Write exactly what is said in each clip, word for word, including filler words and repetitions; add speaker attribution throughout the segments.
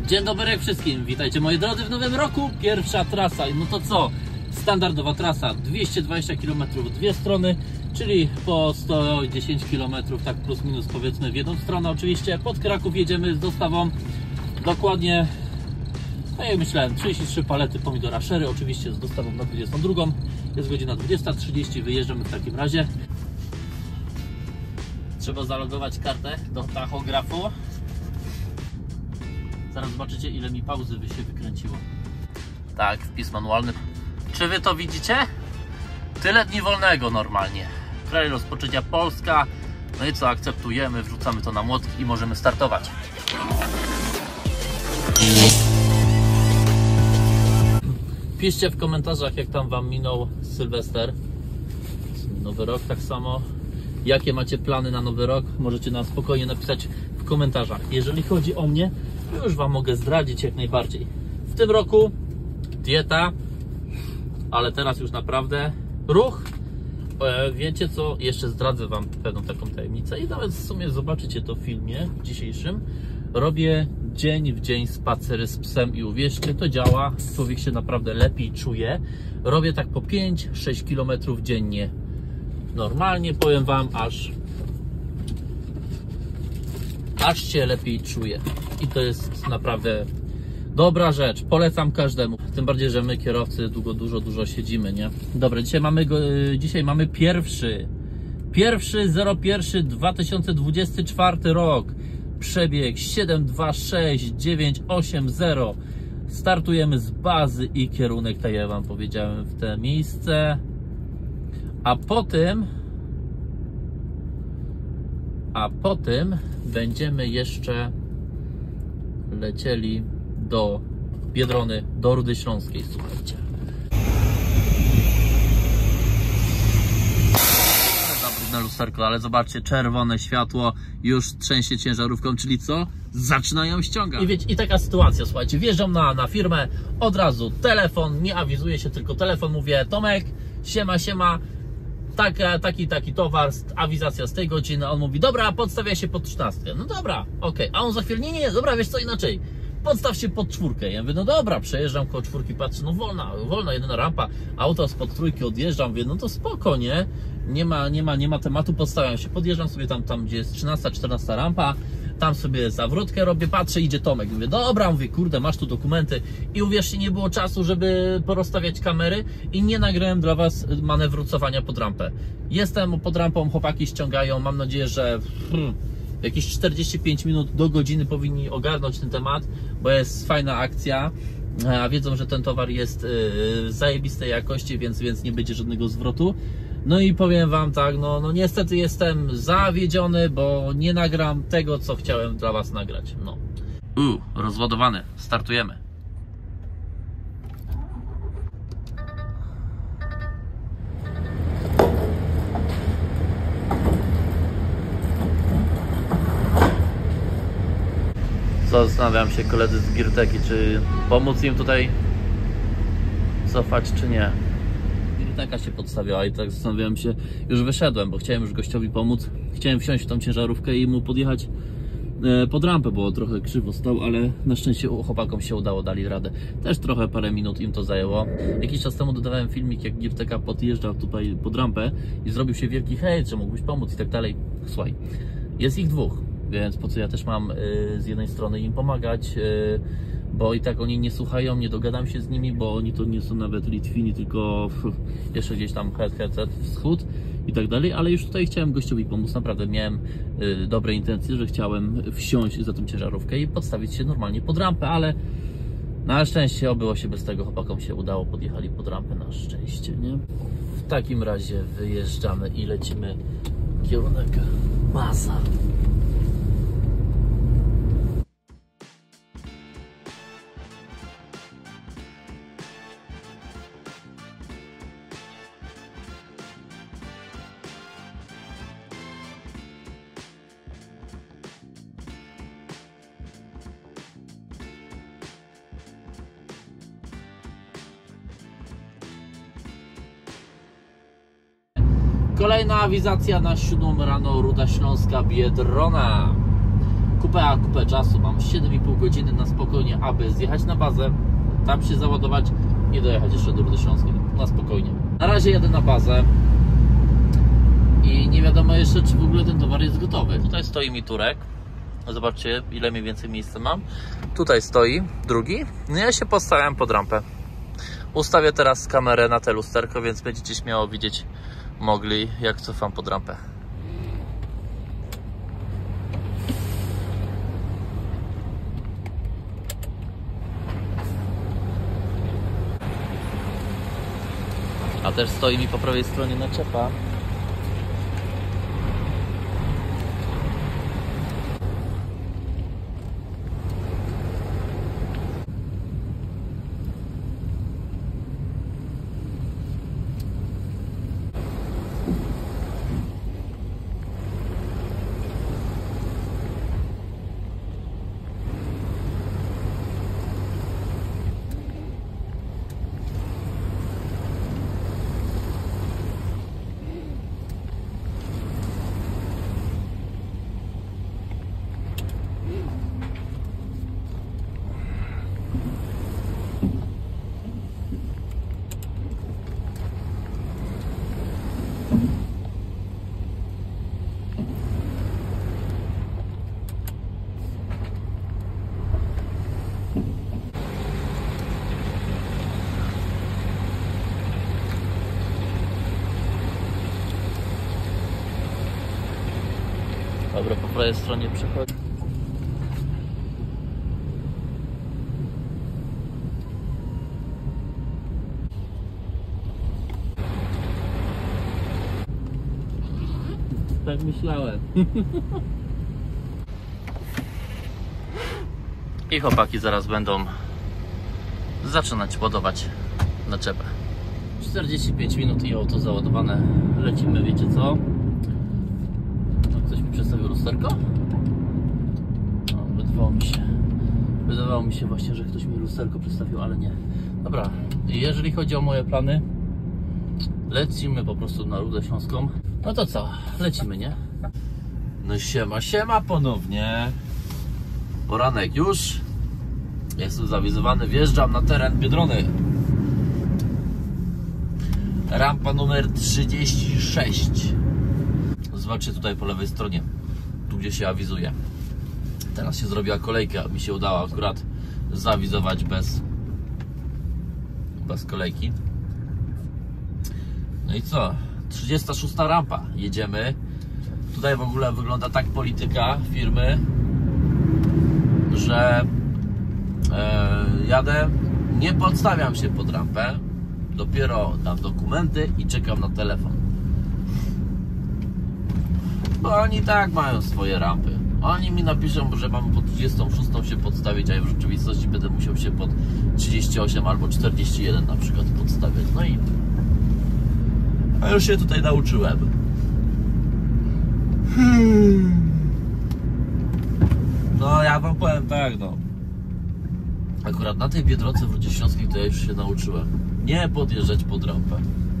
Speaker 1: Dzień dobry wszystkim, witajcie moi drodzy w nowym roku. Pierwsza trasa, no to co? Standardowa trasa, dwieście dwadzieścia kilometrów dwie strony, czyli po sto dziesięć kilometrów, tak plus minus powiedzmy w jedną stronę. Oczywiście pod Kraków jedziemy z dostawą dokładnie, no jak myślałem, trzydzieści trzy palety pomidora sherry, oczywiście z dostawą na dwudziestą drugą. Jest godzina dwudziesta trzydzieści, wyjeżdżamy w takim razie. Trzeba zalogować kartę do tachografu. Zaraz zobaczycie, ile mi pauzy by się wykręciło. Tak, wpis manualny. Czy wy to widzicie? Tyle dni wolnego normalnie. Kraj rozpoczęcia Polska. No i co, akceptujemy, wrzucamy to na młotki i możemy startować. Piszcie w komentarzach, jak tam wam minął Sylwester. Nowy rok tak samo. Jakie macie plany na nowy rok? Możecie nam spokojnie napisać w komentarzach. Jeżeli chodzi o mnie, już wam mogę zdradzić jak najbardziej. W tym roku dieta, ale teraz już naprawdę ruch. Wiecie co? Jeszcze zdradzę wam pewną taką tajemnicę i nawet w sumie zobaczycie to w filmie dzisiejszym. Robię dzień w dzień spacery z psem i uwierzcie, to działa. Człowiek się naprawdę lepiej czuje. Robię tak po pięć sześć kilometrów dziennie. Normalnie powiem wam, aż aż się lepiej czuję. I to jest naprawdę dobra rzecz. Polecam każdemu. Tym bardziej, że my kierowcy długo, dużo, dużo siedzimy, nie? Dobra, dzisiaj mamy, go, dzisiaj mamy pierwszy Pierwszy zero pierwszy dwa tysiące dwudziesty czwarty rok. Przebieg siedem dwa sześć dziewięć osiem zero. Startujemy z bazy i kierunek, tak jak wam powiedziałem, w te miejsce. A potem A potem będziemy jeszcze lecieli do Biedrony, do Rudy Śląskiej, słuchajcie. Na lusterko, ale zobaczcie, czerwone światło, już trzęsie ciężarówką, czyli co? Zaczynają ściągać. I wiecie, i taka sytuacja, słuchajcie, wjeżdżam na, na firmę, od razu telefon, nie awizuje się, tylko telefon, mówię, Tomek, siema, siema, tak, taki, taki towar, awizacja z tej godziny. On mówi, dobra, podstawia się pod trzynastkę. No dobra, okej. Okay. A on za chwilę, nie, nie, dobra, wiesz co, inaczej. Podstaw się pod czwórkę. Ja mówię, no dobra, przejeżdżam koło czwórki, patrzę, no wolna, wolna jedyna rampa, auto spod trójki odjeżdżam, mówię, no to spoko, nie? Nie ma, nie ma, nie ma tematu, podstawiam się, podjeżdżam sobie tam, tam gdzie jest trzynasta, czternasta rampa, tam sobie zawrotkę robię, patrzę, idzie Tomek. Mówię, dobra, mówię, kurde, masz tu dokumenty. I uwierzcie, nie było czasu, żeby porozstawiać kamery i nie nagrałem dla was manewru cofania pod rampę. Jestem pod rampą, chłopaki ściągają, mam nadzieję, że hmm, jakieś czterdzieści pięć minut do godziny powinni ogarnąć ten temat, bo jest fajna akcja. A wiedzą, że ten towar jest yy, zajebistej jakości, więc, więc nie będzie żadnego zwrotu. No i powiem wam tak, no, no niestety jestem zawiedziony, bo nie nagram tego, co chciałem dla was nagrać. No. Uuu, rozładowany. Startujemy. Zastanawiam się, koledzy z Girteki, czy pomóc im tutaj cofać, czy nie. Girteka się podstawiała i tak zastanawiałem się, już wyszedłem, bo chciałem już gościowi pomóc. Chciałem wsiąść w tą ciężarówkę i mu podjechać pod rampę, bo trochę krzywo stał, ale na szczęście chłopakom się udało, dali radę. Też trochę parę minut im to zajęło. Jakiś czas temu dodawałem filmik, jak Girteka podjeżdżał tutaj pod rampę i zrobił się wielki hej, czy mógłbyś pomóc i tak dalej. Słuchaj, jest ich dwóch, więc po co ja też mam z jednej strony im pomagać, bo i tak oni nie słuchają, nie dogadam się z nimi, bo oni to nie są nawet Litwini, tylko jeszcze gdzieś tam head, head, head, wschód i tak dalej, ale już tutaj chciałem gościowi pomóc, naprawdę miałem y, dobre intencje, że chciałem wsiąść za tą ciężarówkę i podstawić się normalnie pod rampę, ale na szczęście obyło się bez tego, chłopakom się udało, podjechali pod rampę, na szczęście, nie? W takim razie wyjeżdżamy i lecimy kierunek Baza. Kolejna awizacja na siódmą rano, Ruda Śląska, Biedrona. kupę, a kupę czasu. Mam siedem i pół godziny na spokojnie, aby zjechać na bazę, tam się załadować i dojechać jeszcze do Rudy Śląskiej. Na spokojnie. Na razie jadę na bazę i nie wiadomo jeszcze, czy w ogóle ten towar jest gotowy. Tutaj stoi mi Turek. Zobaczcie, ile mniej więcej miejsca mam. Tutaj stoi drugi. No ja się postawiam pod rampę. Ustawię teraz kamerę na te lusterko, więc będziecie śmiało widzieć mogli, jak cofam pod rampę. A też stoi mi po prawej stronie naczepa. Dobra, po prawej stronie przechodzi. Tak myślałem. I chłopaki zaraz będą zaczynać ładować naczepę. czterdzieści pięć minut i auto załadowane. Lecimy, wiecie co? Ktoś mi przedstawił lusterko? No, wydawało mi się Wydawało mi się właśnie, że ktoś mi lusterko przedstawił, ale nie. Dobra, jeżeli chodzi o moje plany, lecimy po prostu na Rudę Śląską. No to co? Lecimy, nie? No siema, siema ponownie. Poranek już. Jestem zawizowany, wjeżdżam na teren Biedrony. Rampa numer trzydzieści sześć. Zobaczcie tutaj po lewej stronie, tu gdzie się awizuje. Teraz się zrobiła kolejka, mi się udało akurat zaawizować bez bez kolejki. No i co? trzydziesta szósta rampa, jedziemy. Tutaj w ogóle wygląda tak polityka firmy, że e, jadę, nie podstawiam się pod rampę, dopiero dam dokumenty i czekam na telefon. Bo oni tak mają swoje rampy. Oni mi napiszą, że mam pod trzydziestą szóstą się podstawić, a ja w rzeczywistości będę musiał się pod trzydzieści osiem albo czterdzieści jeden na przykład podstawiać. No i a już się tutaj nauczyłem. No ja wam powiem tak, no. Akurat na tej Biedronce w Rudzie Śląskiej to ja już się nauczyłem nie podjeżdżać pod rampę.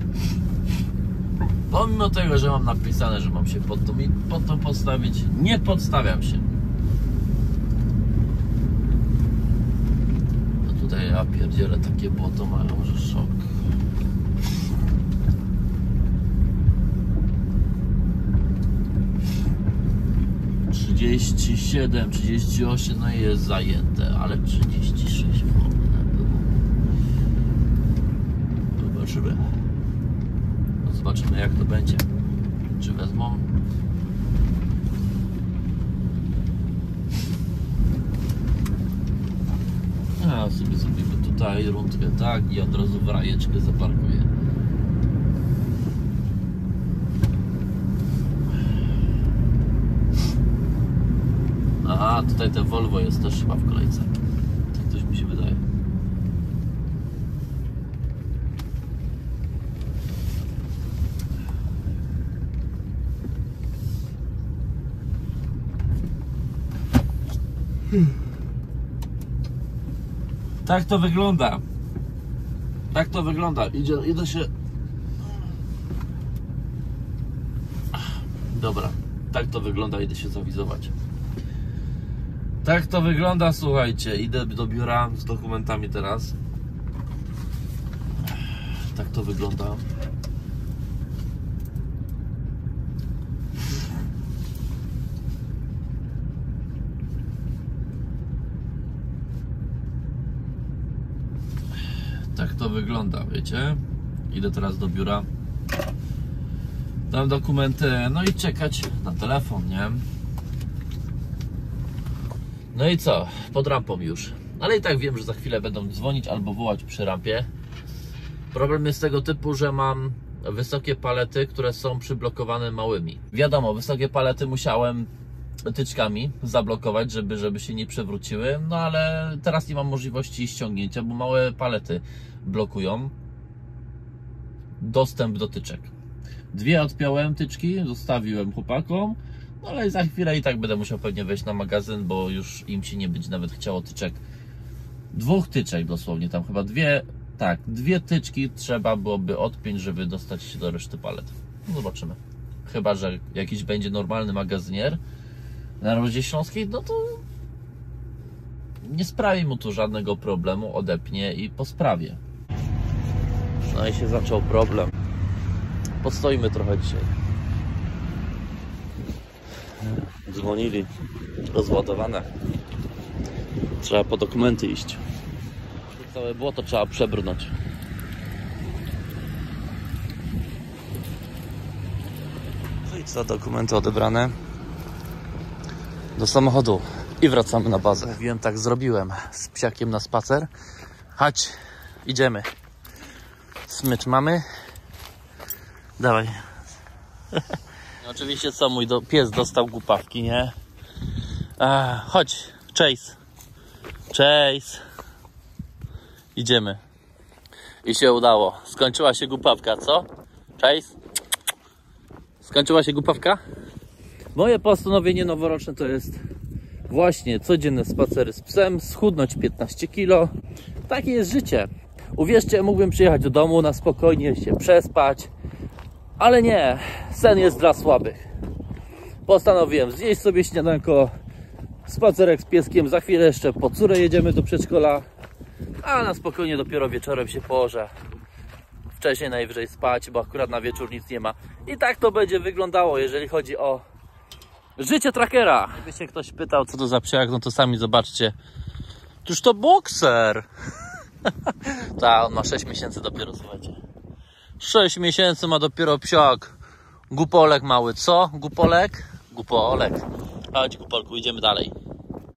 Speaker 1: Pomimo tego, że mam napisane, że mam się pod to, pod to podstawić, nie podstawiam się. No tutaj ja pierdzielę, takie błoto mają, że szok. trzydzieści siedem, trzydzieści osiem, no i jest zajęte, ale trzydzieści sześć wolne było. Zobaczymy. No zobaczymy, jak to będzie. Czy wezmą? A sobie zrobimy tutaj rundkę tak i od razu w rajeczkę zaparkuję. Aha, tutaj te Volvo jest też chyba w kolejce. Tak coś mi się wydaje. Hmm. Tak to wygląda. Tak to wygląda. Idzie, idę się... Dobra, tak to wygląda, idę się zawizować. Tak to wygląda, słuchajcie. Idę do biura z dokumentami teraz. Tak to wygląda. Tak to wygląda, wiecie? Idę teraz do biura. Dam dokumenty, no i czekać na telefon, nie? No i co? Pod rampą już. Ale i tak wiem, że za chwilę będą dzwonić albo wołać przy rampie. Problem jest tego typu, że mam wysokie palety, które są przyblokowane małymi. Wiadomo, wysokie palety musiałem tyczkami zablokować, żeby, żeby się nie przewróciły. No ale teraz nie mam możliwości ściągnięcia, bo małe palety blokują dostęp do tyczek. Dwie odpiąłem tyczki, zostawiłem chłopakom. No ale za chwilę i tak będę musiał pewnie wejść na magazyn, bo już im się nie będzie nawet chciało tyczek. Dwóch tyczek dosłownie, tam chyba dwie, tak, dwie tyczki trzeba byłoby odpiąć, żeby dostać się do reszty palet. No zobaczymy. Chyba że jakiś będzie normalny magazynier na Narodzie Śląskiej, no to nie sprawi mu tu żadnego problemu, odepnie i po sprawie. No i się zaczął problem. Postoimy trochę dzisiaj. Dzwonili, rozładowane. Trzeba po dokumenty iść. Całe błoto trzeba przebrnąć. No i co, dokumenty odebrane do samochodu i wracamy na bazę. Wiem, tak zrobiłem z psiakiem na spacer. Chodź, idziemy. Smycz mamy. Dawaj. Oczywiście co, mój do, pies dostał głupawki, nie? A, chodź, Chase. Chase. Idziemy. I się udało. Skończyła się głupawka, co? Chase? Skończyła się głupawka? Moje postanowienie noworoczne to jest właśnie codzienne spacery z psem, schudnąć piętnaście kilo. Takie jest życie. Uwierzcie, mógłbym przyjechać do domu, na spokojnie się przespać. Ale nie, sen jest dla słabych. Postanowiłem zjeść sobie śniadanko, spacerek z pieskiem, za chwilę jeszcze po córę jedziemy do przedszkola, a na spokojnie dopiero wieczorem się położę. Wcześniej najwyżej spać, bo akurat na wieczór nic nie ma. I tak to będzie wyglądało, jeżeli chodzi o życie trackera. Gdyby się ktoś pytał, co to za psiak, no to sami zobaczcie. Toż to bokser. Tak, on ma sześć miesięcy dopiero, słuchajcie. sześć miesięcy ma dopiero psiak. Gupolek mały, co? Gupolek? Gupolek. Chodź, Gupolku, idziemy dalej.